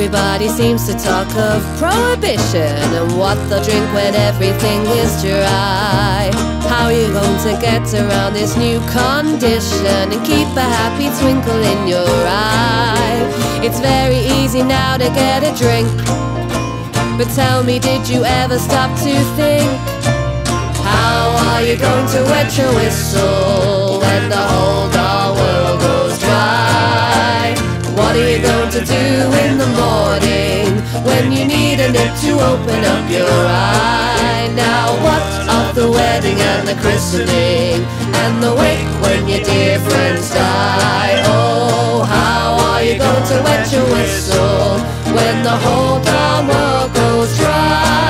Everybody seems to talk of prohibition and what they'll drink when everything is dry. How are you going to get around this new condition and keep a happy twinkle in your eye? It's very easy now to get a drink, but tell me, did you ever stop to think? How are you going to wet your whistle when the whole darn world goes dry? What are you going to do in the morning when you need a nip to open up your eye? Now what of the wedding and the christening and the wake when your dear friends die? Oh, how are you going to wet your whistle when the whole darn world goes dry?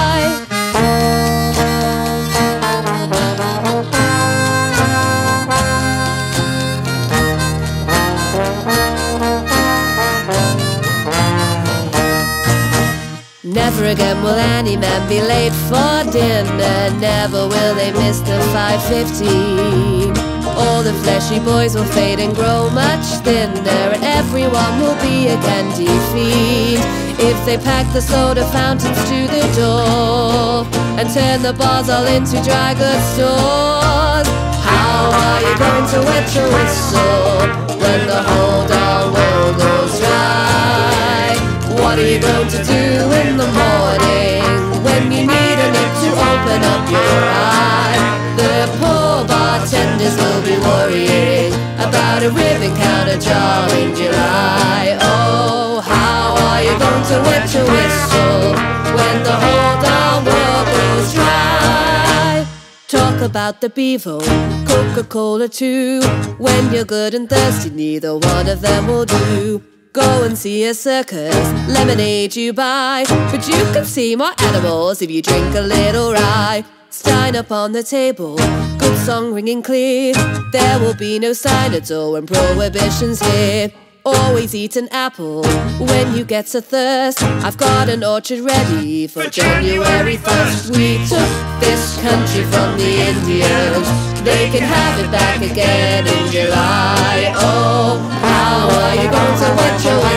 Never again will any man be late for dinner. Never will they miss the 5:15. All the fleshy boys will fade and grow much thinner, and everyone will be a candy fiend if they pack the soda fountains to the door and turn the bars all into dry goods stores. How are you going to wet your whistle when the whole darn world goes dry? What are you going to do in the morning when you need a nip to open up your eye? The poor bartenders will be worrying about a ribbon counter jar in July. Oh, how are you going to wet your whistle when the whole darn world goes dry? Talk about the Bevo, Coca-Cola too. When you're good and thirsty, neither one of them will do. Go and see a circus, lemonade you buy, but you can see more animals if you drink a little rye. Stein up on the table, good song ringing clear. There will be no sign at all when prohibition's here. Always eat an apple when you get a thirst. I've got an orchard ready for January 1st. We took this country from the Indians, they can have it back again in July. Oh, how are you going to wet your